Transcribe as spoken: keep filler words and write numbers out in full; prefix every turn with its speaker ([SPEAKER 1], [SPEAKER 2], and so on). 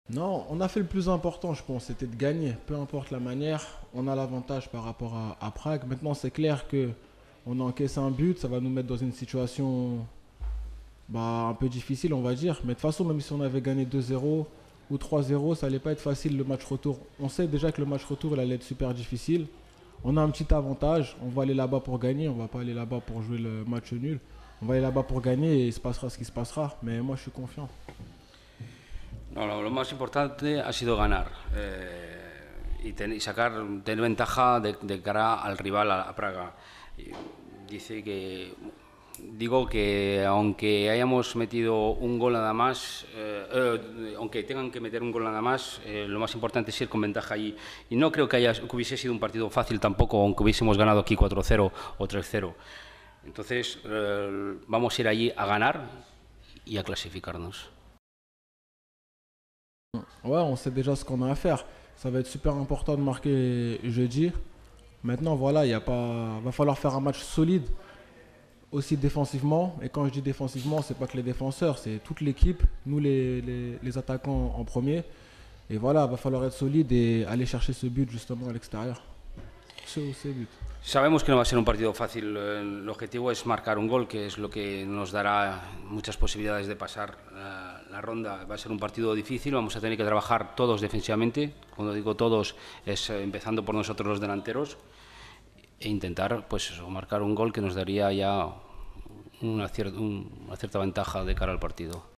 [SPEAKER 1] Non, on a fait le plus important, je pense, c'était de gagner. Peu importe la manière, on a l'avantage par rapport à, à Prague. Maintenant, c'est clair que on a encaissé un but, ça va nous mettre dans une situation bah, un peu difficile, on va dire. Mais de toute façon, même si on avait gagné deux zéro ou trois zéro, ça allait pas être facile le match retour. On sait déjà que le match retour, il allait être super difficile. On a un petit avantage, on va aller là-bas pour gagner, on va pas aller là-bas pour jouer le match nul. On va aller là-bas pour gagner et il se passera ce qui se passera. Mais moi, je suis confiant.
[SPEAKER 2] No, lo, lo más importante ha sido ganar eh, y, ten, y sacar, tener ventaja de, de cara al rival, a, a Praga. Y dice que digo que aunque hayamos metido un gol nada más, eh, eh, aunque tengan que meter un gol nada más, eh, lo más importante es ir con ventaja allí. Y no creo que, haya, que hubiese sido un partido fácil tampoco, aunque hubiésemos ganado aquí cuatro cero o tres cero. Entonces eh, vamos a ir allí a ganar y a clasificarnos.
[SPEAKER 1] Ouais, on sait déjà ce qu'on a à faire. Ça va être super important de marquer jeudi. Maintenant, voilà, il y a pas, va falloir faire un match solide aussi défensivement. Et quand je dis défensivement, c'est pas que les défenseurs, c'est toute l'équipe, nous les, les, les attaquants en premier. Et voilà, va falloir être solide et aller chercher ce but justement à l'extérieur. Ce, ces buts.
[SPEAKER 2] Sabemos que no va a ser un partido fácil. El objetivo es marcar un gol, que es lo que nos dará muchas posibilidades de pasar la, la ronda. Va a ser un partido difícil, vamos a tener que trabajar todos defensivamente. Cuando digo todos, es empezando por nosotros los delanteros e intentar pues eso, marcar un gol que nos daría ya una, cier una cierta ventaja de cara al partido.